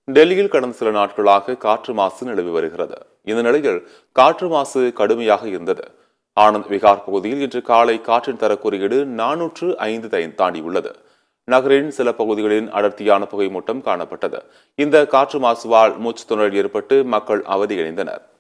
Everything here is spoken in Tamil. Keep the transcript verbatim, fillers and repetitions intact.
டெல்லியில் கடந்த சில நாட்களாக காற்று மாசு நிலவி வருகிறது. இந்த நிலையில் காற்று மாசு கடுமையாக இருந்தது. ஆனந்த் விகார் பகுதியில் இன்று காலை காற்றின் தர குறியீடு நானூற்று ஐந்து தாண்டியுள்ளது. நகரின் சில பகுதிகளில் அடர்த்தியான புகை மூட்டம் காணப்பட்டது. இந்த காற்று மாசுவால் மூச்சு திணறல் ஏற்பட்டு மக்கள் அவதியடைந்தனர்.